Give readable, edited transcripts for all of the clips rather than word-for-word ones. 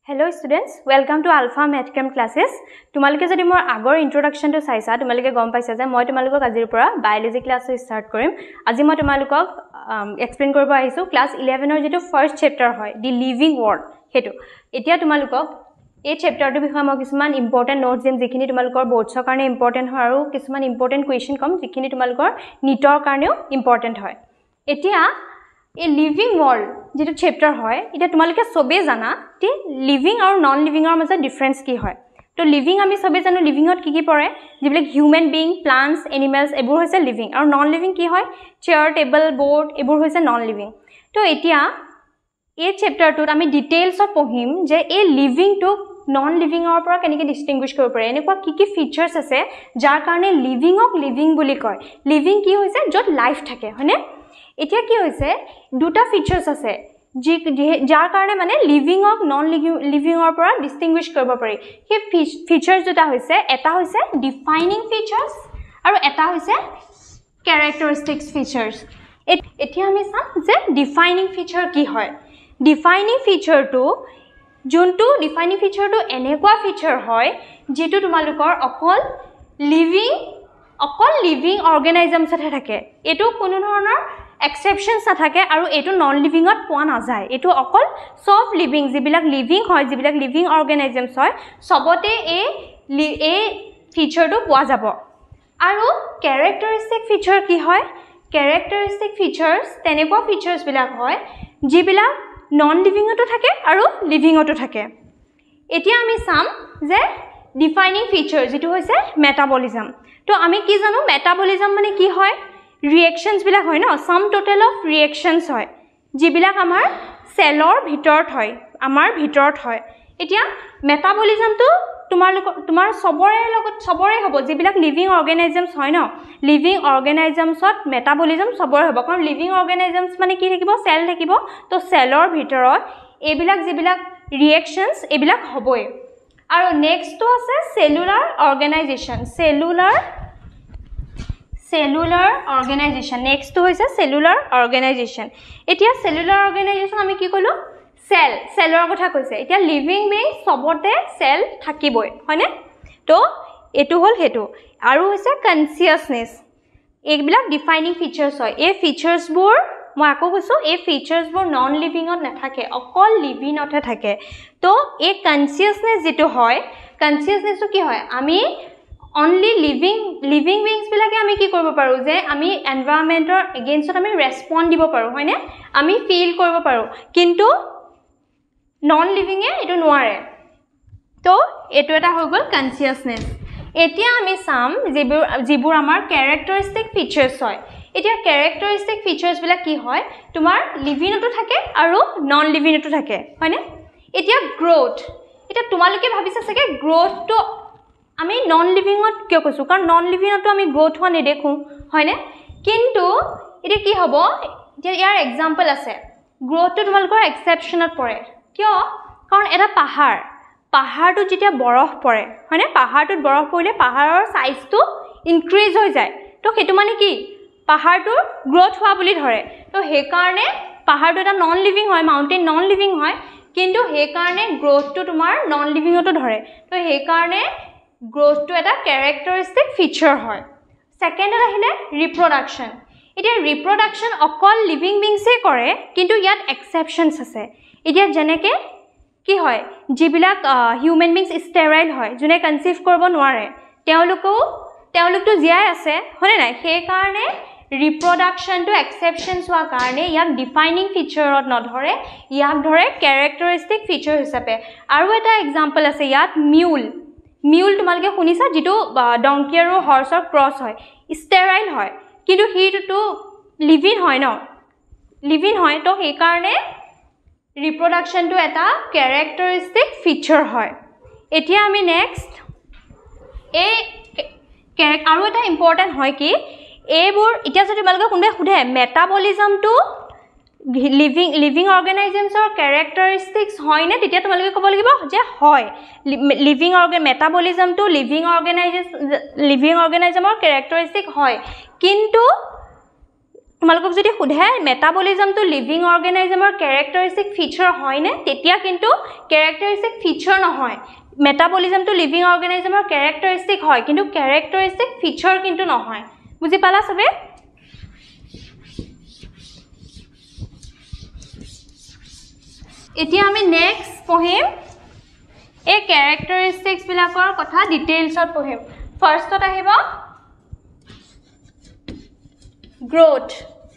Hello students, welcome to Alpha Mathcam classes. তোমালোকে যদি মোৰ আগৰ ইন্ট্ৰোডাকশন টো চাইছা তোমালোকে গম পাইছা যে মই তোমালোকক আজিৰ পৰা বায়োলজি ক্লাস স্টাৰ্ট কৰিম। আজি মই তোমালোকক এক্সপ্লেইন কৰিব আহিছো ক্লাস 11 ৰ যেটো ফাৰ্স্ট চেপ্টাৰ হয় দি লিভিং ওয়াৰ্ল্ড হেতু। এতিয়া তোমালোকক এই চেপ্টাৰটোৰ বিষয়ে মই কিছুমান ইম্পৰ্টেন্ট নোটস দিম যিখিনি তোমালোকৰ বোৰ্ডছৰ কাৰণে ইম্পৰ্টেন্ট হয় আৰু কিছুমান ইম্পৰ্টেন্ট কোৱেশ্চন কম যিখিনি তোমালোকৰ নিটৰ কাৰণেও ইম্পৰ্টেন্ট হয়। এতিয়া ए लिविंग वर्ल्ड जेটো चैप्टर হয় এটা তোমালোকে সবে জানা যে লিভিং আৰু নন লিভিংৰ মাজত ডিফাৰেন্স কি হয়। তো লিভিং আমি সবে জানো লিভিংত কি পৰে যেবিলাক হিউম্যান বিং প্লান্টস এনিমেলস এবোৰ হৈছে লিভিং আৰু নন লিভিং কি হয় চেয়াৰ টেবল বোৰ্ড এবোৰ হৈছে নন লিভিং। তো এতিয়া এই চেপ্টাৰটোত আমি ডিটেইলছত পঢ়িম যে এই লিভিং টু নন লিভিংৰ পৰা কেনেকৈ ডিস্টিংগুইশ কৰিব পাৰে এনেকুৱা কি ফিচাৰ্স আছে যাৰ কাৰণে লিভিংক লিভিং বুলি কয়। লিভিং কি হৈছে যত লাইফ থাকে হয়নে। এতিয়া কি হৈছে দুটা ফিচাৰ্স আছে যাৰ কাৰণে মানে লিভিংক নন লিভিংৰ পৰা ডিস্টিংগুইশ কৰিব পাৰি। সেই ফিচাৰ্স দুটা হৈছে এটা হৈছে ডিফাইনিং ফিচাৰ্স আৰু এটা হৈছে ক্যাৰেক্টাৰিষ্টিক্স ফিচাৰ্স। এতিয়া আমি চাম যে ডিফাইনিং ফিচাৰ কি হয়। ডিফাইনিং ফিচাৰটো যোনটো ডিফাইনিং ফিচাৰটো এনেকুৱা ফিচাৰ হয় যেটো তোমালোকৰ অকল লিভিং অৰ্গানিজমছতহে থাকে। এটো কোনো ধৰণৰ exceptions নাথাকে আৰু এটো নন লিভিংত পোৱা নাযায়। এটো অকল সব লিভিং যিবিলাক লিভিং হয় যিবিলাক লিভিং অৰ্গানিজমছ হয় সবতে এই ফিচাৰটো পোৱা যাব। আৰু ক্যাৰেক্টাৰিষ্টিক ফিচাৰ কি হয় ক্যাৰেক্টাৰিষ্টিক ফিচাৰ্স তেনেকুৱা ফিচাৰ্স বিলাক হয় যিবিলাক নন লিভিংতো থাকে আৰু লিভিংতো থাকে। এতিয়া আমি চাম যে ডিফাইনিং ফিচাৰ যেটো হৈছে মেটাবলিজম। তো আমি কি জানো মেটাবলিজম মানে কি হয় ৰিএকশনছ বিলাক হয় ন সাম টোটাল অফ ৰিএকশনছ হয় যিবিলাক আমাৰ সেলৰ ভিতৰত হয় আমাৰ ভিতৰত হয়। এতিয়া মেটাবলিজমটো তোমাৰ সবৰে হ'ব যিবিলাক লিভিং অৰ্গানিজমছ হয় ন লিভিং অৰ্গানিজমছত মেটাবলিজম সবৰে হ'ব কাৰণ লিভিং অৰ্গানিজমছ মানে কি থাকিব সেল থাকিব। তো সেলৰ ভিতৰত এইবিলাক যিবিলাক ৰিএকশনছ এইবিলাক হ'বই। আৰু নেক্সটটো আছে সেলুলাৰ অৰ্গানাইজেশ্যন সেলুলাৰ অৰ্গানাইজেশ্যন নেক্সটটো হৈছে সেলুলাৰ অৰ্গানাইজেশ্যন। এতিয়া সেলুলাৰ অৰ্গানাইজেশ্যন আমি কি কলো সেলৰ কথা কৈছে। এতিয়া লিভিং বিং সবতে সেল থাকিবই হয়নে। তো এটো হল হেতু আৰু হৈছে কনসিয়াসনেস এইবিলাক ডিফাইনিং ফিচাৰ্স হয়। এই ফিচাৰ্সবোৰ মই আকৌ কৈছো এই ফিচাৰ্সবোৰ নন লিভিংত নাথাকে অকল লিভিংতহে থাকে। তো এই কনসিয়াসনেস যেটো হয় কনসিয়াসনেসটো কি হয় আমি only living beings বিলাকে আমি কি কৰিব পাৰো যে আমি এনভায়ৰনমেন্টৰ এগেইনষ্টত আমি ৰেসপন্ড দিব পাৰো হয়নে আমি ফিল কৰিব পাৰো কিন্তু নন লিভিংয়ে এটো নোৱাৰে। তো এটো এটা হৈ গল কনসিয়াসনেস। এতিয়া আমি চাম যিবোৰ আমাৰ ক্যাৰেক্টাৰিষ্টিক ফিচাৰ্স হয়। এতিয়া ক্যাৰেক্টাৰিষ্টিক ফিচাৰ্স বিলাক কি হয় তোমাৰ লিভিংতো থাকে আৰু নন লিভিংতো থাকে হয়নে। এতিয়া গ্ৰোথ এটা তোমালোকে ভাবিছা চাগে গ্ৰোথটো আমি নন লিভিংত কিয় কৈছো কাৰণ নন লিভিংতো আমি গ্ৰোথ হোৱা নেদেখো হয়নে। কিন্তু এটা কি হ'ব যে ইয়াৰ এক্সাম্পল আছে গ্ৰোথটো তোমালোকৰ এক্সেপশনত পৰে কিয় কাৰণ এটা পাহাৰটো যেতিয়া বৰফ পৰে হয়নে পাহাৰটোত বৰফ পৰিলে পাহাৰৰ সাইজটো ইনক্ৰিজ হৈ যায়। তো হেতু মানে কি পাহাৰটোৰ গ্ৰোথ হোৱা বুলি ধৰে। তো সেই কাৰণে পাহাৰটো এটা নন লিভিং হয় মাউন্টেইন নন লিভিং হয় কিন্তু সেই কাৰণে গ্ৰোথটো তোমাৰ নন লিভিংতো ধৰে। তো সেই কাৰণে গ্ৰোথটো এটা ক্যাৰেক্টাৰিষ্টিক ফিচাৰ হয়। সেকেন্ড আহিলে ৰিপ্ৰডাকশন। এতিয়া ৰিপ্ৰডাকশন অকল লিভিং বিংসে কৰে কিন্তু ইয়াত এক্সেপশনছ আছে। এতিয়া যেনেকে কি হয় যিবিলাক হিউম্যান বিংস ষ্টেৰাইল হয় যোনে কনসিভ কৰিব নোৱাৰে তেওঁলোকটো জীয়াই আছে হয়নে নাই। সেই কাৰণে ৰিপ্ৰডাকশনটো এক্সেপশনছ হোৱা কাৰণে ইয়াক ডিফাইনিং ফিচাৰত নধৰে ইয়াক ধৰে ক্যাৰেক্টাৰিষ্টিক ফিচাৰ হিচাপে। আৰু এটা এক্সাম্পল আছে ইয়াত মিউল তোমালোকে শুনিছা যেটো ডংকি আৰু হৰ্সৰ ক্ৰস হয় ষ্টেৰাইল হয় কিন্তু হিটো লিভিং হয় ন লিভিং হয়। তো সেই কাৰণে ৰিপ্ৰডাকশনটো এটা ক্যাৰেক্টাৰিষ্টিক ফিচাৰ হয়। এতিয়া আমি নেক্সট আৰু এটা ইম্পৰ্টেন্ট হয় কি এইবোৰ এতিয়া যদি তোমালোকে কোনোবাই সোধে মেটাবলিজমটো লিভিং অৰ্গানিজমছৰ ক্যাৰেক্টাৰিষ্টিক্স হয় নে তেতিয়া তোমালোকে ক'ব লাগিব যে হয় মেটাবলিজমটো লিভিং অৰ্গানিজমৰ ক্যাৰেক্টাৰিষ্টিক হয় কিন্তু তোমালোকক যদি সোধে মেটাবলিজমটো লিভিং অৰ্গেনিজমৰ ক্যাৰেক্টাৰিষ্টিক ফিচাৰ হয়নে তেতিয়া কিন্তু ক্যাৰেক্টাৰিষ্টিক ফিচাৰ নহয় মেটাবলিজমটো লিভিং অৰ্গেনিজমৰ ক্যাৰেক্টাৰিষ্টিক হয় কিন্তু ক্যাৰেক্টাৰিষ্টিক ফিচাৰ কিন্তু নহয় বুজি পালা সবে এতিয়া আমি নেক্সট পঢ়িম এই ক্যাৰেক্টাৰিষ্টিক্স বিলাকৰ কথা ডিটেইলছত পঢ়িম ফাৰ্ষ্টত আহিব growth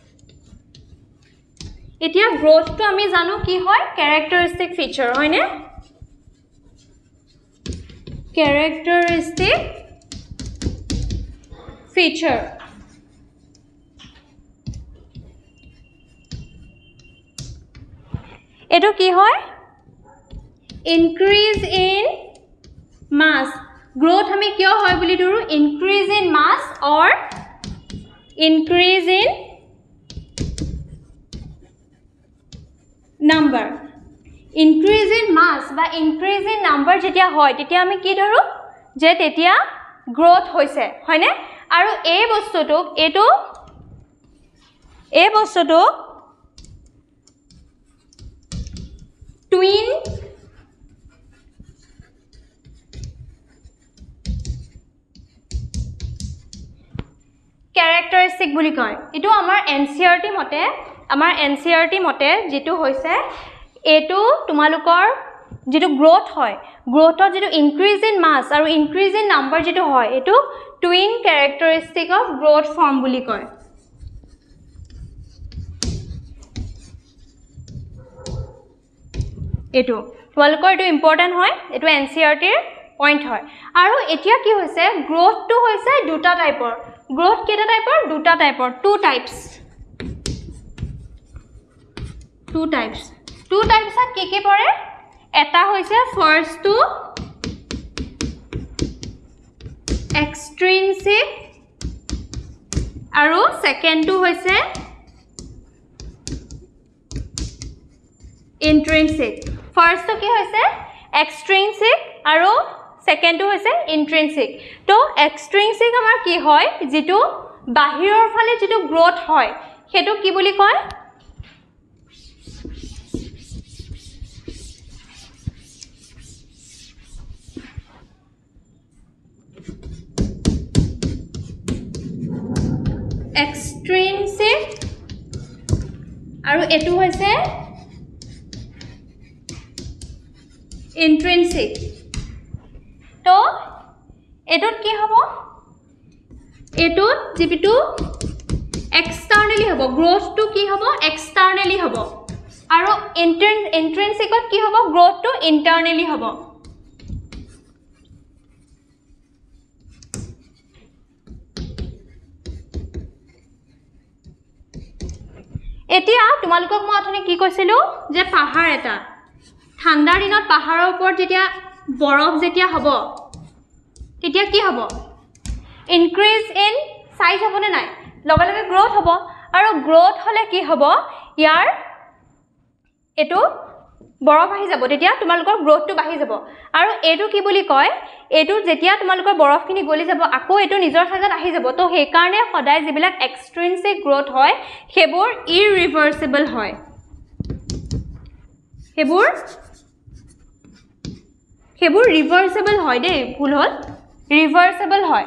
এতিয়া growth to আমি জানো কি হয় characteristic feature হয়নে characteristic feature এটো কি হয় increase in mass growth আমি কিয় হয় বুলি ধৰো increase in mass or increase in number increase in mass বা increase in number যেতিয়া হয় তেতিয়া আমি কি ধৰো যে তেতিয়া growth হৈছে হয়নে আৰু এই বস্তুটোক twin characteristic বুলি কয় এটো আমাৰ NCERT মতে যেটো হৈছে এটো তোমালোকৰ যেটো গ্ৰোথ হয় গ্ৰোথৰ যেটো ইনক্ৰিজ ইন মাস আৰু ইনক্ৰিজ ইন নাম্বাৰ যেটো হয় এটো twin characteristic of growth form বুলি কয় এটো তোমালোকৰ এটো ইম্পৰ্টেন্ট হয় এটো NCERT ৰ পইণ্ট হয় আৰু এতিয়া কি হৈছে গ্ৰোথটো হৈছে দুটা টাইপৰ growth কেটা টাইপৰ দুটা টাইপৰ two types কি পৰে এটা হৈছে first to extrinsic আৰু second to হৈছে intrinsic first to কি হৈছে extrinsic আৰু second to হৈছে intrinsic তো extrinsic আমাৰ কি হয় যেটো বাহিৰৰ ফালে যেটো গ্ৰোথ হয় হেতু কি বুলি কয় extrinsic আৰু এটো হৈছে intrinsic তো এটোত কি হ'ব এটোত যেটো এক্সটাৰ্নালি হ'ব গ্ৰোথ টু কি হ'ব এক্সটাৰ্নালি হ'ব আৰু ইন্ট্ৰিনসিকত কি হ'ব গ্ৰোথ টু ইন্টাৰনালি হ'ব এতিয়া তোমালোকক মই অথনি কি কৈছিলো যে পাহাৰ এটা ঠাণ্ডাৰ দিনত পাহাৰৰ ওপৰত যেতিয়া বৰফ যেতিয়া হ'ব তেতিয়া কি হ'ব ইনক্ৰিজ ইন সাইজ হ'বনে নাই লগে লগে গ্ৰোথ হ'ব আৰু গ্ৰোথ হলে কি হ'ব ইয়াৰ এটো বৰফ আহি যাব তেতিয়া তোমালোকৰ গ্ৰোথটো বাঢ়ি যাব আৰু এটো কি বুলি কয় এটো যেতিয়া তোমালোকৰ বৰফখিনি গলি যাব আকৌ এটো নিজৰ সাইজত আহি যাব তো সেই কাৰণে সদায় যিবিলাক এক্সট্ৰিনসিক গ্ৰোথ হয় হেবোৰ ইৰিভাৰ্সিবল হয় হেবোৰ ৰিভাৰ্সিবল হয় দেই ভুল হল ৰিভাৰ্সিবল হয়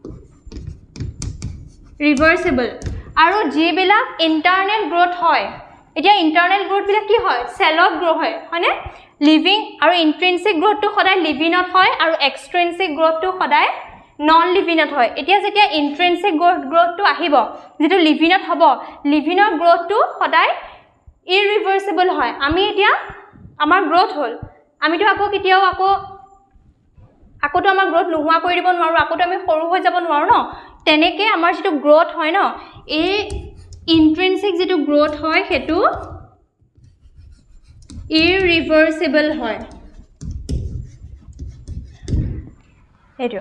ৰিভাৰ্সিবল আৰু যিবিলাক ইন্টাৰনেল গ্ৰোথ হয় এতিয়া ইন্টাৰনেল গ্ৰোথ বিলাক কি হয় সেলত গ্ৰো হয় হয়নে লিভিং আৰু ইন্ট্ৰিনসিক গ্ৰোথটো সদায় লিভিনত হয় আৰু এক্সট্ৰিনসিক গ্ৰোথটো সদায় নন লিভিনত হয় এতিয়া যেতিয়া ইন্ট্ৰিনসিক গ্ৰোথটো আহিব যেটো লিভিনত হ'ব লিভিনৰ গ্ৰোথটো সদায় ইৰিভাৰ্সিবল হয় আমি এতিয়া আমাৰ গ্ৰোথ হল আমিটো আকৌ কেতিয়াও আকোটো আমাৰ গ্ৰোথ নোহোৱা কৰি দিব নোৱাৰো আকোটো আমি সৰু হৈ যাব নোৱাৰো ন তেনেকে আমাৰ যেটো গ্ৰোথ হয় ন এই ইন্ট্ৰিনসিক যেটো গ্ৰোথ হয় হেতু ইৰিভাৰ্সিবল হয় এটো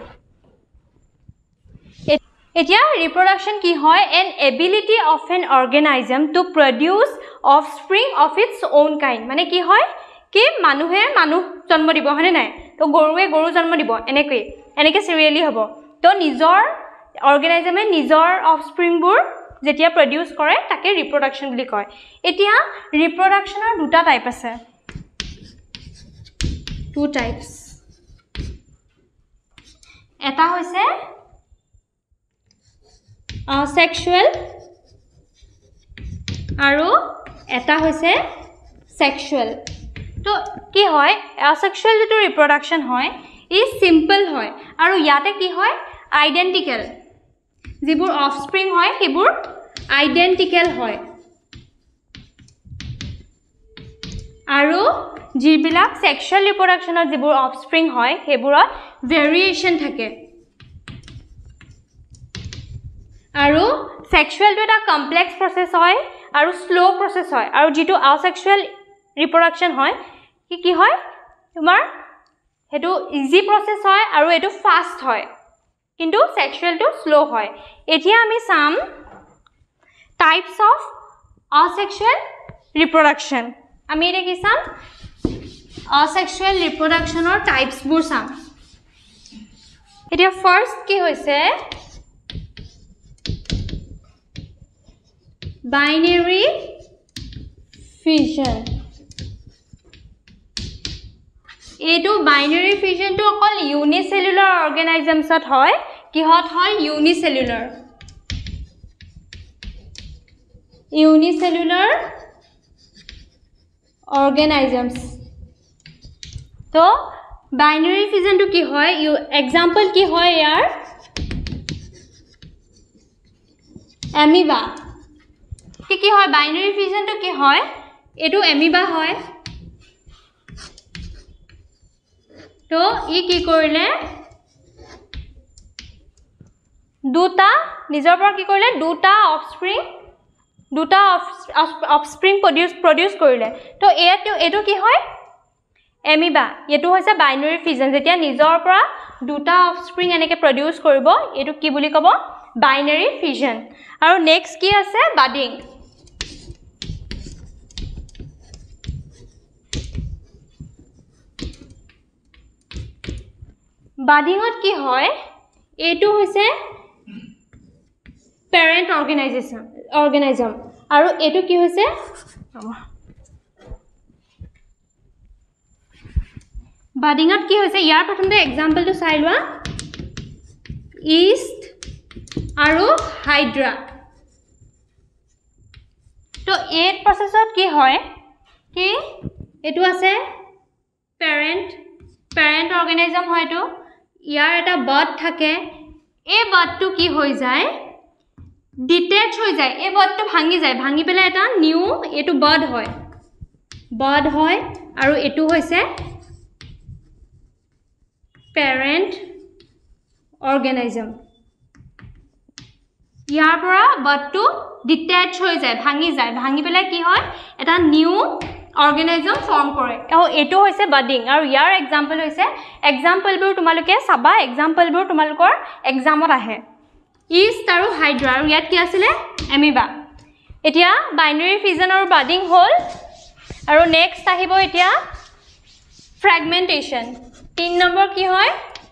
এতিয়া ৰিপ্ৰডাকশন কি হয় an ability of an organism to produce offspring of its own kind মানে কি হয় কি মানুহে মানুহ জন্ম দিব হয়নে নাই তো গৰুৱে গৰু জন্ম দিব এনেকৈ সিৰিয়ালি হ'ব তো নিজৰ অৰ্গানিজমে নিজৰ অফস্প্ৰিংবোৰ যেতিয়া প্ৰডিউস কৰে তাকে ৰিপ্ৰডাকশন বুলি কয় এতিয়া ৰিপ্ৰডাকশনৰ দুটা টাইপ আছে টু টাইপস এটা হৈছে সেক্সুৱেল আৰু এটা হৈছে সেক্সুৱেল তো কি হয় অসেক্সুৱেল যেটো ৰিপ্ৰডাকশন হয় ই সিম্পল হয় আৰু ইয়াতে কি হয় আইডেন্টিক্যাল যিবোৰ অফস্প্ৰিং হয় সেইবোৰ আইডেন্টিক্যাল হয় আৰু যিবিলাক সেক্সুৱেল ৰিপ্ৰডাকশনত যিবোৰ অফস্প্ৰিং হয় সেইবোৰত ভেৰিয়েশন থাকে আৰু সেক্সুৱেলটো এটা কমপ্লেক্স প্ৰসেস হয় আৰু স্লো প্ৰসেস হয় আৰু যেটো অসেক্সুৱেল ৰিপ্ৰডাকশন হয় কি হয় তোমাৰ হেতু ইজি প্ৰসেস হয় আৰু এটো ফাস্ট হয় কিন্তু সেক্সুৱেলটো স্লো হয় এতিয়া আমি some types of asexual reproduction আমি এটা কি সাম asexual reproduction or types বোৰ সাম এতিয়া ফার্স্ট কি হৈছে binary fission এটো binary fission to অকল unicellular organisms ত হয় কিহত হয় unicellular organisms তো binary fission to কি হয় example কি হয় ইয়াৰ amoeba কি হয় binary fission to কি হয় এটো amoeba হয় তো ই কি কৰিলে দুটা নিজৰ পৰা কি কৰিলে দুটা অফস্প্ৰিং প্ৰডিউস কৰিলে তো এটো কি হয় এমিবা এটো হৈছে বাইনাৰী ফিজন যেতিয়া নিজৰ পৰা দুটা অফস্প্ৰিং এনেকে প্ৰডিউস কৰিব এটো কি বুলি কব বাইনাৰী ফিজন আৰু নেক্সট কি আছে বাডিং বাডিংত কি হয় এটো হৈছে parent organism আৰু এটো কি হৈছে বাডিংত কি হৈছে ইয়াৰ প্ৰথমতে एग्जांपल টো চাই লোৱা ইষ্ট আৰু হাইড্ৰা তো এই প্ৰসেসত কি হয় কি এটো আছে parent organism হয়তো ইয়াৰ এটা বাড থাকে এই বাডটো কি হৈ যায় ডিটেচ হৈ যায় এই বাডটো ভাঙি পেলাই এটা নিউ এটো বাড হয় আৰু এটো হৈছে parent organism ইয়াৰ পৰা বাডটো ডিটেচ হৈ যায় ভাঙি পেলাই কি হয় এটা নিউ organism form কৰে এটো হৈছে বাডিং আৰু ইয়াৰ एग्जांपल হৈছে एग्जांपल বোৰ তোমালোকে চাবা एग्जांपल বোৰ তোমালোকৰ एग्जामত আহে ইষ্ট আৰু হাইড্ৰা আৰু ইয়াত কি আছিল এমিবা এতিয়া বাইনাৰী ফিজন আৰু বাডিং হল আৰু নেক্সট আহিব এতিয়া ফ্ৰেগমেন্টেশন 3 নম্বৰ কি হয়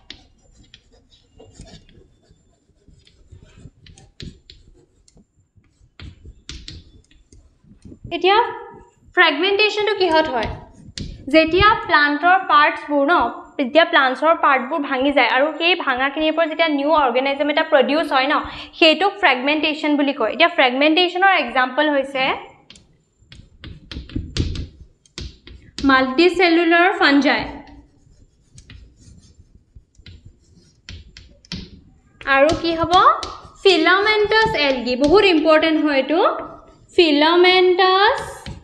এতিয়া fragmentation to কিহত হয় যেতিয়া প্লান্টৰ পাৰ্টস বোৰ ন যেতিয়া প্লান্টছৰ পাৰ্ট বোৰ ভাঙি যায় আৰু সেই ভাঙাখিনিৰ পৰা যেতিয়া নিউ অৰ্গানিজম এটা প্ৰডিউস হয় ন সেইটো ফ্ৰেগমেন্টেশন বুলি কয় এতিয়া ফ্ৰেগমেন্টেশনৰ एग्जांपल হৈছে মাল্টিসেলুলাৰ ফাঞ্জাই আৰু কি হ'ব ফিলামেন্টাছ এলগি বহুত ইম্পৰ্টেন্ট হয় এটো ফিলামেন্টাছ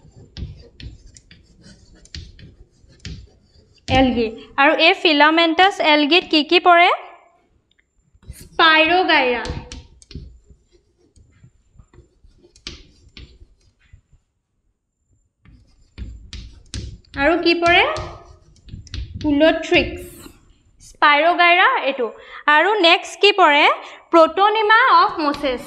এলগি আৰু এই ফিলামেন্টাছ এলগিত কি পৰে স্পাইৰোগাইৰা আৰু কি পৰে পুলোট্ৰিক্স স্পাইৰোগাইৰা এটো আৰু নেক্সট কি পৰে প্ৰটোনিমা অফ মোসেস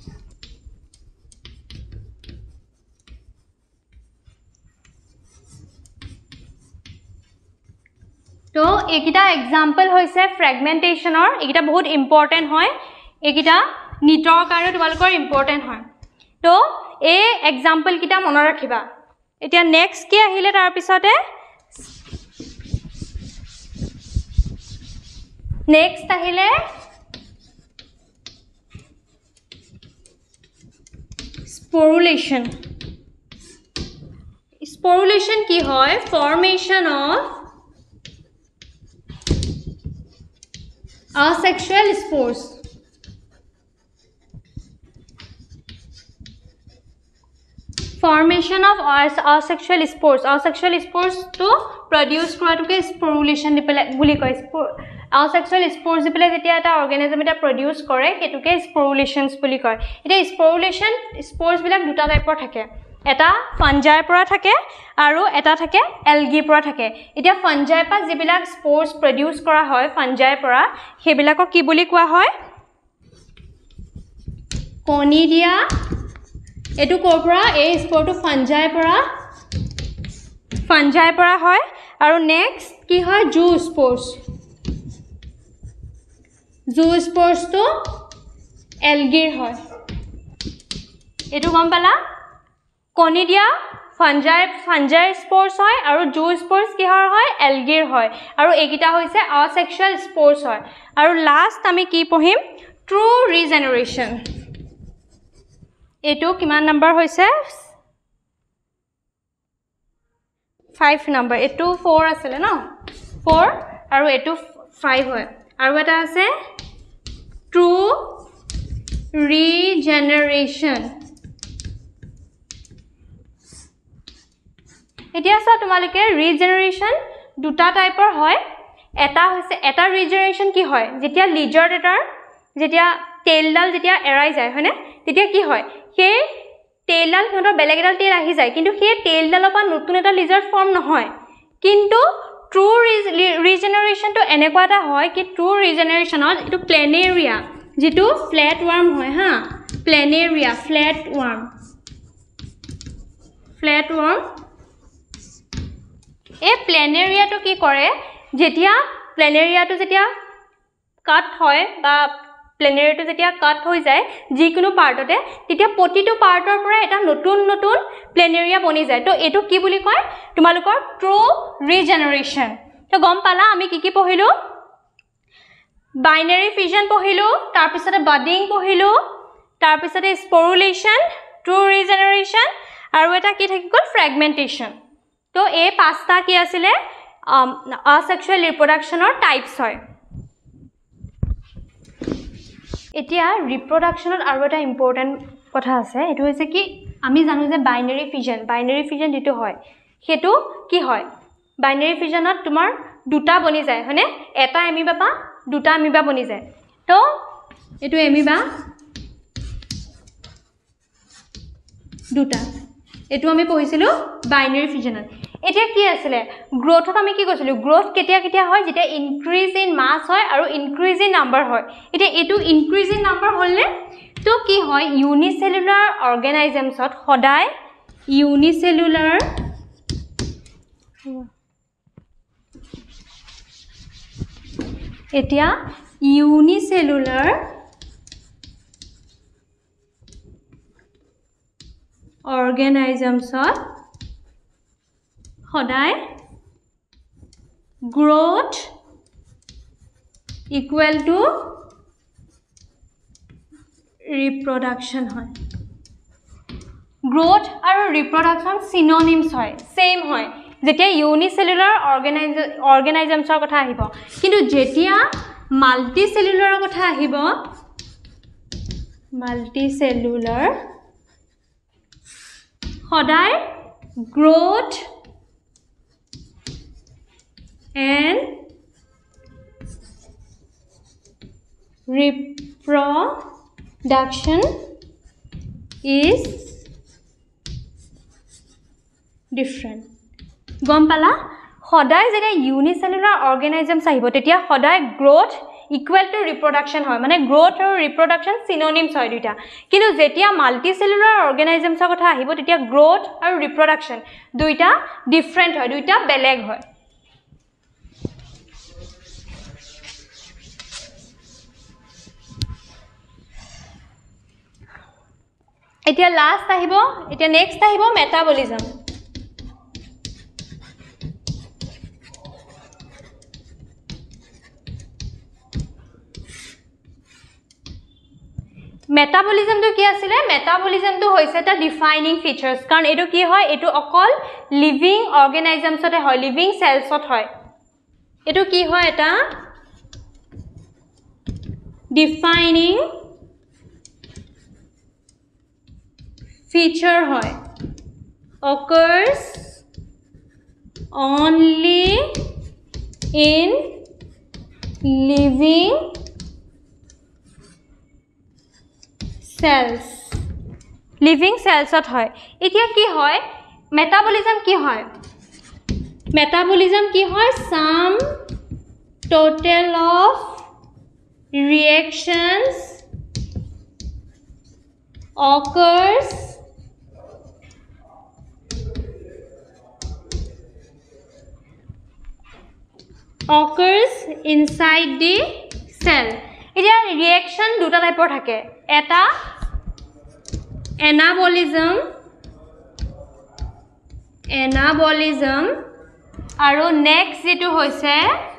তো একিটা एग्जांपल হৈছে ফ্ৰেগমেন্টেশনৰ একিটা বহুত ইম্পৰ্টেন্ট হয় একিটা নিটৰ কাৰণে তোমালোকৰ ইম্পৰ্টেন্ট হয় তো এই এক্সাম্পল কিটা মনত ৰাখিবা এতিয়া নেক্সট কি আহিলে তাৰ পিছতে নেক্সট আহিলে sporulation sporulation কি হয় formation of asexual spores formation of asexual spores to produce কৰাটোকে sporulation বুলি কয় asexual spores দিপলে যেতিয়া এটা অৰ্গানিজম এটা প্ৰডিউস কৰে হেতুকে sporulations বুলি কয় এটা sporulation spores বিলাক দুটা টাইপৰ থাকে এটা ফাঞ্জাইৰ পৰা থাকে আৰু এটা থাকে এলগিৰ পৰা থাকে এতিয়া ফাঞ্জাইৰ পৰা যিবিলাক স্পোৰ্স প্ৰডিউস কৰা হয় ফাঞ্জাইৰ পৰা হেবিলাকক কি বুলি কোৱা হয় কনিডিয়া এটো কৰ পৰা এই স্পোৰটো ফাঞ্জাইৰ পৰা হয় আৰু নেক্সট কি হয় জু স্পোৰ্স তো এলগিৰ হয় এটো গম পালা কনিডিয়া ফাঞ্জাইৰ স্পোৰ্স হয় আৰু জু স্পোৰ্স কিহৰ হয় এলগিৰ হয় আৰু এইকিটা হৈছে asexual স্পোৰ্স হয় আৰু লাষ্ট আমি কি পঢ়িম ট্ৰু ৰিজেনাৰেশন এটো কিমান নম্বৰ হৈছে 5 নম্বৰ এটো 4 আছিল ন 4 আৰু এটো 5 হয় আৰু এটা আছে ট্ৰু ৰিজেনাৰেশন এতিয়া সা তোমালকে ৰিজেনাৰেশন দুটা টাইপৰ হয় এটা হৈছে এটা ৰিজেনাৰেশন কি হয় যেতিয়া লিজাৰ্ড এটাৰ যেতিয়া টেইলডাল যেতিয়া এৰাই যায় হয়নে তেতিয়া কি হয় হে টেইলডাল হতৰ বেলেগ এডাল টেইল আহি যায় কিন্তু হে টেইলডালৰ পৰা নতুন এটা লিজাৰ্ড ফৰ্ম নহয় কিন্তু ট্ৰু ৰিজেনাৰেশন তো এনেকুৱা এটা হয় কি ট্ৰু ৰিজেনাৰেশনত এটো প্লেনেৰিয়া যেটো ফ্ল্যাট ওয়ার্ম হয় হা প্লেনেৰিয়া ফ্ল্যাট ওয়ার্ম এই প্লেনেৰিয়াটো কি কৰে যেতিয়া প্লেনেৰিয়াটো যেতিয়া কাট হয় বা প্লেনেৰিয়াটো যেতিয়া কাট হৈ যায় যিকোনো পাৰ্টতে তেতিয়া প্ৰতিটো পাৰ্টৰ পৰা এটা নতুন প্লেনেৰিয়া বনি যায় তো এটো কি বুলি কয় তোমালোকৰ ট্ৰু ৰিজেনাৰেশন তো গম পালা আমি কি পঢ়িলো বাইনাৰী ফিউজন পঢ়িলো তাৰ পিছতে বাডিং পঢ়িলো তাৰ পিছতে স্পোৰুলেশন ট্ৰু ৰিজেনাৰেশন আৰু এটা কি থাকি গল ফ্ৰেগমেন্টেশন তো এই পাঁচটা কি আছিলে asexual reproductionৰ টাইপস হয় এতিয়া ৰিপ্ৰডাকশনত আৰু এটা ইম্পৰ্টেন্ট কথা আছে এটো হৈছে কি আমি জানো যে বাইনাৰী ফিউজন যেটো হয় হেতু কি হয় বাইনাৰী ফিউজনত তোমাৰ দুটা বনি যায় হয়নে এটা এমিবা বা দুটা এমিবা বনি যায় তো এটো এমিবা দুটা এটো আমি পঢ়িছিলো বাইনাৰী ফিউজনত এতিয়া কি আছিল গ্ৰোথত আমি কি কৈছিলো গ্ৰোথ কেতিয়া হয় যেতিয়া ইনক্ৰিজ ইন মাস হয় আৰু ইনক্ৰিজ ইন নাম্বাৰ হয় এতিয়া এটো ইনক্ৰিজ ইন নাম্বাৰ হলনে তো কি হয় ইউনিসেলুলাৰ অৰ্গানিজমছত সদায় ইউনিসেলুলাৰ এতিয়া ইউনিসেলুলাৰ অৰ্গানিজমছত সদায় গ্ৰোথ ইকুৱেল টু ৰিপ্ৰডাকশন হয় গ্ৰোথ আৰু ৰিপ্ৰডাকশন সিনোনিমস হয় সেম হয় যেতিয়া ইউনিসেলুলাৰ অৰ্গানিজমছৰ কথা আহিব কিন্তু যেতিয়া মাল্টিসেলুলাৰৰ কথা আহিব মাল্টিসেলুলাৰ সদায় growth and reproduction is different গম পালা সদায় যেতিয়া ইউনিসেলুলাৰ অৰ্গানিজমছ আহিব তেতিয়া সদায় গ্ৰোথ ইকুৱেল টু ৰিপ্ৰডাকশন হয় মানে গ্ৰোথ আৰু ৰিপ্ৰডাকশন সিনোনিমস হয় দুটা কিন্তু যেতিয়া মাল্টিসেলুলাৰ অৰ্গানিজমছৰ কথা আহিব তেতিয়া গ্ৰোথ আৰু ৰিপ্ৰডাকশন দুইটা ডিফাৰেন্ট হয় দুইটা বেলেগ হয় এতিয়া লাষ্ট আহিব এতিয়া নেক্সট আহিব মেটাবলিজম মেটাবলিজম তো কি আছিল মেটাবলিজম তো হৈছে এটা ডিফাইনিং ফিচাৰ্স কাৰণ এটো কি হয় এটো অকল লিভিং অৰ্গানিজমছতে হয় লিভিং সেলছত হয় এটো কি হয় এটা defining feature hoy occurs only in living cells ot hoy etia ki hoy metabolism ki hoy sum total of reactions occurs inside the cell etia reaction duta type or thake eta anabolism aru next jetu hoise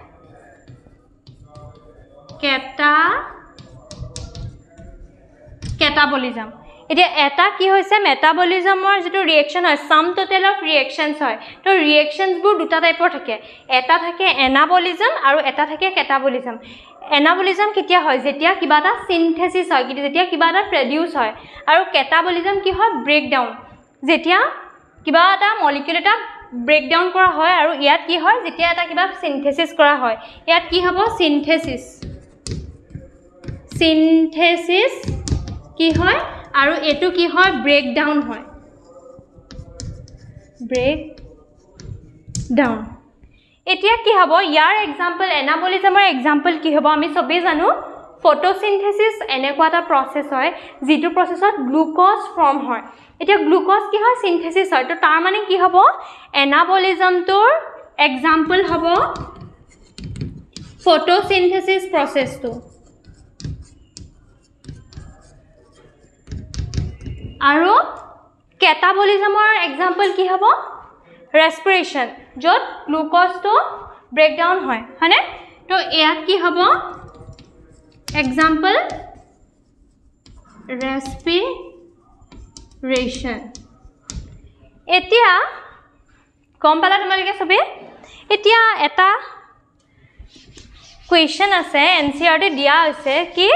catabolism এতিয়া এটা কি হৈছে মেটাবলিজমৰ যেটো reaction হয় sum total of ৰিঅ্যাকশনস হয় তো ৰিঅ্যাকশনস বোৰ দুটা টাইপৰ থাকে এটা থাকে এনাবলিজম আৰু এটা থাকে ক্যাটাবলিজম এনাবলিজম কেতিয়া হয় যেতিয়া কিবা এটা সিনথেসিস হয় যেতিয়া কিবা এটা প্ৰডিউস হয় আৰু ক্যাটাবলিজম কি হয় ব্ৰেকডাউন যেতিয়া কিবা এটা মলিকিউল এটা ব্ৰেকডাউন কৰা হয় আৰু ইয়াত কি হয় যেতিয়া এটা কিবা সিনথেসিস কৰা হয় ইয়াত কি হ'ব সিনথেসিস কি হয় আৰু এটো কি হয় ব্ৰেকডাউন হয় ব্ৰেকডাউন এতিয়া কি হ'ব ইয়াৰ এক্সাম্পল এনাবলিজমৰ এক্সাম্পল কি হ'ব আমি সবে জানো ফটোসিনথেসিস এনেকুৱা এটা প্ৰসেস হয় যেটো প্ৰসেসত গ্লুকোজ ফৰ্ম হয় এতিয়া গ্লুকোজ কি হয় সিনথেসিস হয় তো তাৰ মানে কি হ'ব এনাবলিজমটোৰ এক্সাম্পল হ'ব ফটোসিনথেসিস প্ৰসেসটো আৰু ক্যাটাবলিজমৰ এক্সাম্পল কি হ'ব ৰেসপিৰেশন যত গ্লুকোজ তো ব্ৰেকডাউন হয় হয়নে তো ইয়াত কি হ'ব এক্সাম্পল ৰেসপিৰেশন এতিয়া কম পালা তোমালোকে সবে এতিয়া এটা কোৱেশ্চন আছে এনসিআৰটি দিয়া হৈছে কি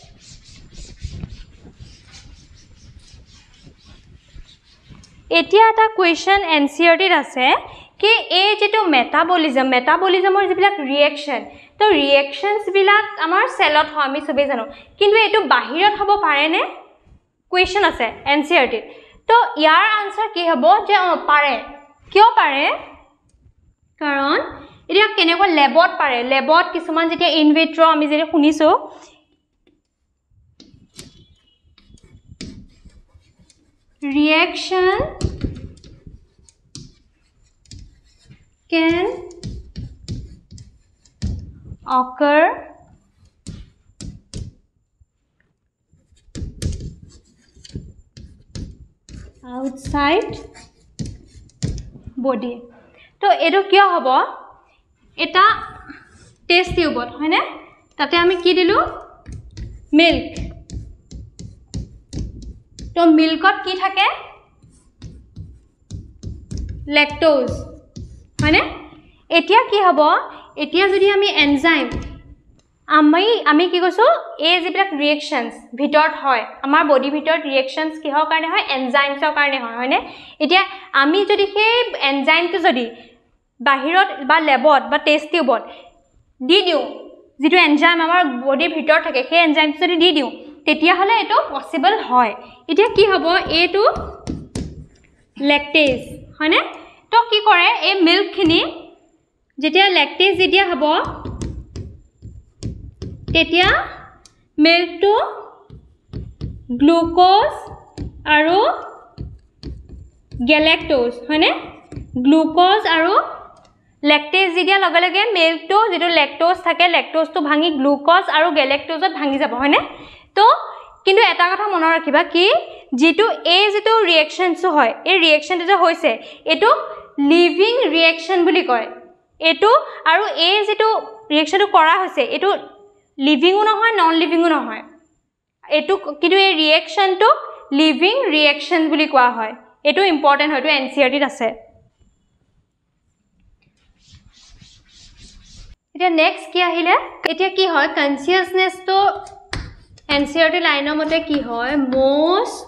এতিয়া এটা কোৱেশ্চন এনসিআৰটিত আছে কি এই যেটো মেটাবলিজমৰ যিবিলাক ৰিঅ্যাকশন তো ৰিঅ্যাকশনস বিলাক আমাৰ সেলত হয় আমি সবে জানো কিন্তু এটো বাহিৰত হ'ব পাৰে নে কোৱেশ্চন আছে এনসিআৰটিত তো ইয়াৰ আনসাৰ কি হ'ব যে পাৰে কিয় পাৰে কাৰণ এতিয়া কেনেকৈ ল্যাবত পাৰে ল্যাবত কিছুমান যেতিয়া ইন ভিট্ৰো আমি যেনে শুনিছো reaction can occur outside body তো এটো কিয় হ'ব এটা টেস্ট টিউবত হয়নে তাতে আমি কি দিলু মিল্ক তো মিল্কত কি থাকে ল্যাকটোজ হয়নে এতিয়া কি হ'ব এতিয়া যদি আমি এনজাইম আমি কি কৈছো এই যেবিলাক ৰিঅ্যাকশনস ভিতৰত হয় আমাৰ বডি ভিতৰত ৰিঅ্যাকশনস কিহৰ কাৰণে হয় এনজাইমছৰ কাৰণে হয় হয়নে এতিয়া আমি যদি সেই এনজাইমটো যদি বাহিৰত বা ল্যাবত বা টেস্ট টিউবত দি দিও যেটো এনজাইম আমাৰ বডিৰ ভিতৰত থাকে সেই এনজাইমটো যদি দি দিও তেতিয়া হলে এটো পসিবল হয় এতিয়া কি হ'ব এটো ল্যাকটেজ হয়নে তো কি কৰে এই মিল্ক খিনি যেতিয়া ল্যাকটেজ যেতিয়া হ'ব তেতিয়া মিল্কটো গ্লুকোজ আৰু গ্যালাক্টোজ হয়নে গ্লুকোজ আৰু ল্যাকটেজ যেতিয়া লগে লগে মিল্কটো যেটো ল্যাকটোজ থাকে ল্যাকটোজটো ভাঙি গ্লুকোজ আৰু গ্যালাক্টোজত ভাঙি যাব হয়নে তো কিন্তু এটা কথা মনত ৰাখিবা কি যেটো এই যেটো ৰিএকচনটো হয় এই ৰিএকচনটো যে হৈছে এটো লিভিং ৰিএকচন বুলি কয় এটো আৰু এই যেটো ৰিএকচনটো কৰা হৈছে এটো লিভিংও নহয় নন লিভিংও নহয় এটো কিন্তু এই ৰিএকচনটো লিভিং ৰিএকচন বুলি কোৱা হয় এটো ইম্পৰ্টেন্ট হয়তো এনসিআরটি আছে এটা নেক্সট কি আহিলে এটা কি হয় কনসিয়াসনেস তো এনসিআরটি লাইনৰ মতে কি হয় most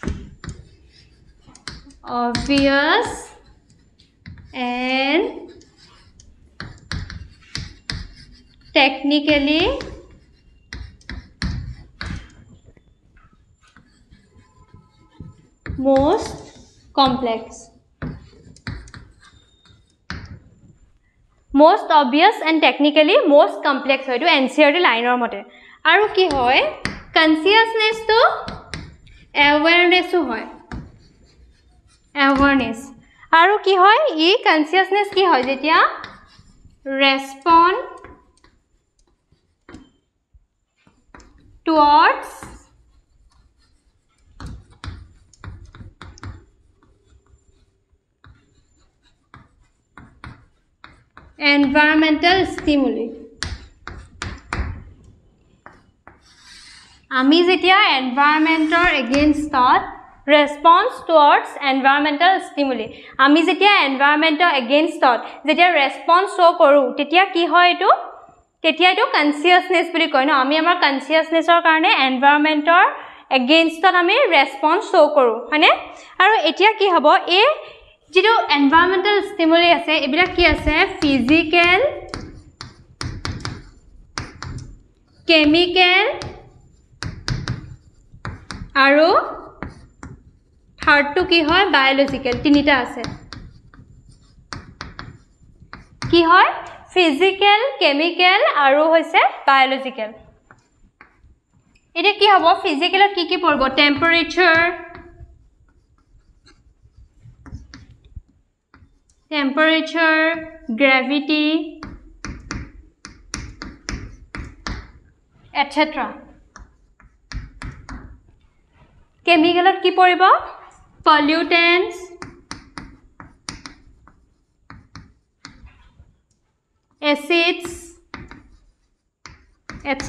obvious and technically most complex most obvious and technically most complex hoyto NCERT লাইনৰ মতে আৰু কি হয় কনসিয়াসনেস তো awareness হয় awareness আৰু কি হয় ই কনসিয়াসনেস কি হয় যেতিয়া respond towards environmental stimuli আমি যেতিয়া environmentor against response towards environmental stimuli আমি যেতিয়া environmentor against যেতিয়া response show কৰো তেতিয়া কি হয় এটো তেতিয়া এটো consciousness বুলি কয় ন আমি আমাৰ consciousnessৰ কাৰণে environmentor against আমি response show কৰো হয়নে আৰু এতিয়া কি হ'ব এই যেটো environmental stimuli আছে এবিলা কি আছে physical chemical আৰু থাৰ্ড টু কি হয় বায়োলজিক্যাল তিনিটা আছে কি হয় ফিজিক্যাল কেমিক্যাল আৰু হৈছে বায়োলজিক্যাল এটা কি হ'ব ফিজিক্যালত কি পৰব টেম্পারেচার গ্র্যাভিটি এটসেট্রা কেমিক্যালত কি পৰিব pollutants acids etc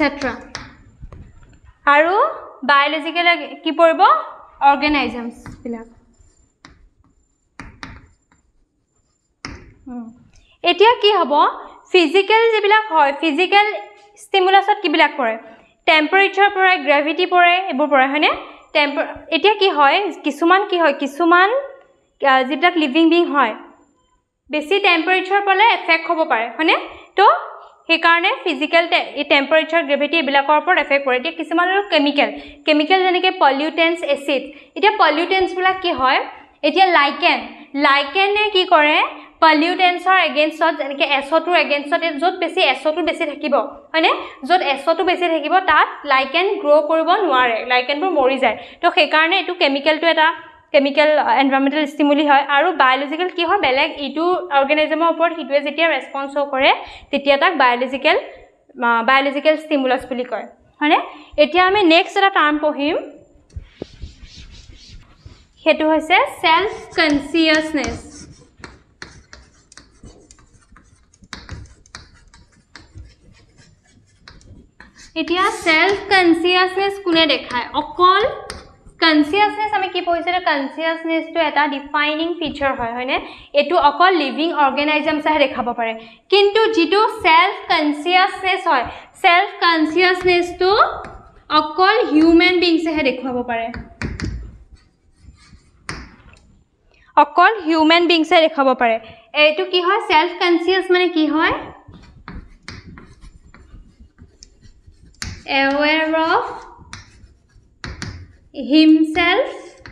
আৰু biological কি পৰিব organisms বিলাক এতিয়া কি হ'ব ফিজিক্যাল যেবিলাক হয় ফিজিক্যাল স্টিমুলাছত কি বিলাক পৰে টেম্পারেচার পৰে গ্র্যাভিটি পৰে এবোৰ পৰে হয়নে এতিয়া কি হয় কিছুমান যেবিলাক লিভিং বিং হয় বেছি টেম্পারেচার পলে এফেক্ট হ'ব পাৰে হয়নে তো সেই কাৰণে ফিজিক্যাল টেম্পারেচার গ্ৰেভিটি বিলাকৰ ওপৰত এফেক্ট কৰে এতিয়া কিছুমান কেমিক্যাল যেনেকৈ পলিউটেন্টস এসিড এতিয়া পলিউটেন্টস বিলাক কি হয় এতিয়া লাইকেনে কি কৰে পলিউটেন্টসৰ এগেইনষ্টত যেনেকৈ SO2 এগেইনষ্টত য'ত বেছি SO2 বেছি থাকিব হয়নে য'ত SO2 বেছি থাকিব তাত লাইকেন গ্ৰো কৰিব নোৱাৰে লাইকেনবোৰ মৰি যায় তো সেই কাৰণে এটো কেমিক্যালটো এটা কেমিক্যাল এনভায়ৰনমেন্টাল স্টিমুলি হয় আৰু বায়োলজিক্যাল কি হয় বেলেগ ইটো অৰ্গানিজমৰ ওপৰত হিটোৱে যেতিয়া ৰেসপন্স কৰে তেতিয়া তাক বায়োলজিক্যাল স্টিমুলাস বুলি কয় হয়নে এতিয়া আমি নেক্সট এটা টাৰ্ম পঢ়িম হেতু হৈছে সেলফ কনসিয়াসনেস এতিয়া সেলফ কনসিয়াসনেস কোনে দেখায় অকল কনসিয়াসনেস আমি কি পঢ়িছিলো কনসিয়াসনেস তো এটা ডিফাইনিং ফিচাৰ হয় হয়নে এটো অকল লিভিং অৰ্গানিজমছ হে দেখাব পাৰে কিন্তু যেটো সেলফ কনসিয়াসনেস হয় সেলফ কনসিয়াসনেস তো অকল হিউম্যান বিংছ হে দেখাব পাৰে অকল হিউম্যান বিংছ হে দেখাব পাৰে এটো কি হয় সেলফ কনসিয়াস মানে কি হয় aware of himself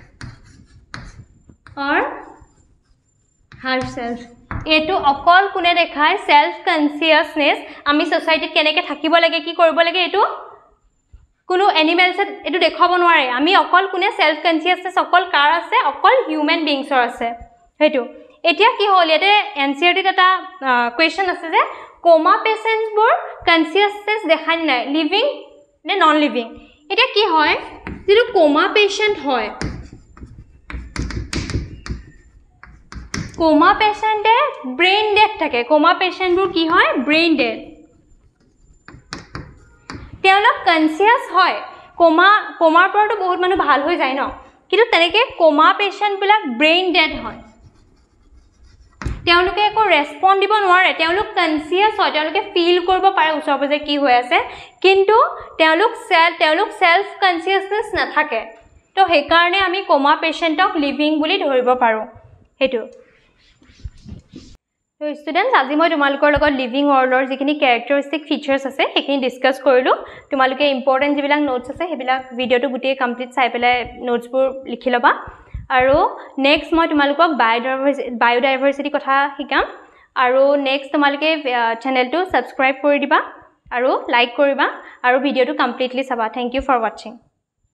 or herself এটো অকল কোনে দেখায় সেলফ কনসিয়াসনেস আমি সোসাইটিত কেনেকে থাকিব লাগে কি কৰিব লাগে এটো কোনো এনিমেলছ এটো দেখাব নোৱাৰে আমি অকল কোনে সেলফ কনসিয়াসনেস অকল কাৰ আছে অকল হিউম্যান বিংছৰ আছে হেতু এতিয়া কি হ'ল ইয়াতে এনসিআরটিত এটা কোৱেশ্চন আছে যে কোমা পেশেন্টবোৰ কনসিয়াসনেস দেখাই নাই লিভিং নে নন লিভিং এটা কি হয় যেটো কোমা পেশেন্ট হয় কোমা পেশেন্টে ব্ৰেইন ডেড থাকে কোমা পেশেন্টবোৰ কি হয় ব্ৰেইন ডেড তেওঁলোক কনসিয়াস হয় কোমাৰ পৰতো বহুত মানুহ ভাল হৈ যায় ন কিন্তু তেনেকে কোমা পেশেন্ট বিলাক ব্ৰেইন ডেড হয় তেওঁলোকে একো ৰেসপন্ড দিব নোৱাৰে তেওঁলোক কনসিয়াস হয় তেওঁলোকে ফিল কৰিব পাৰে ওচৰপজে কি হৈ আছে কিন্তু তেওঁলোক সেলফ কনসিয়াসনেস নাথাকে তো সেই কাৰণে আমি কোমা পেশেন্টক লিভিং বুলি ধৰিব পাৰো হেতু তো স্টুডেন্টস আজি মই তোমালোকৰ লগত লিভিং ওয়াৰ্ল্ডৰ যিখিনি ক্যাৰেক্টাৰিস্টিক ফিচাৰ্স আছে সেইখিনি ডিসকাস কৰিলো তোমালোকে ইম্পৰ্টেন্ট যিবিলাক নোটস আছে সেইবিলাক ভিডিওটো গুটেই কমপ্লিট চাই পেলাই নোটছবোৰ লিখি লবা আৰু নেক্সট মই তোমালোকক বায়োডাইভাৰ্সিটি কথা শিকাম আৰু নেক্সট তোমালোকে চেনেলটো সাবস্ক্ৰাইব কৰি দিবা আৰু লাইক কৰিবা আৰু ভিডিওটো কমপ্লিটলি চাবা থ্যাংক ইউ ফৰ ওয়াচিং